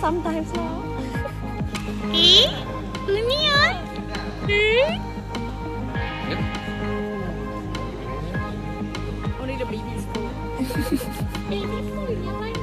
sometimes lah. Ini ya. Only the baby's food. Baby's food, yeah.